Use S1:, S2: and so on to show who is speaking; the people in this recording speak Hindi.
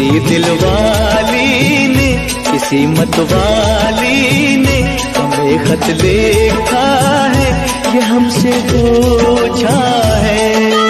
S1: किसी दिलवाली ने, किसी मतवाली ने हमें खत लिखा है, ये हमसे पूछा है।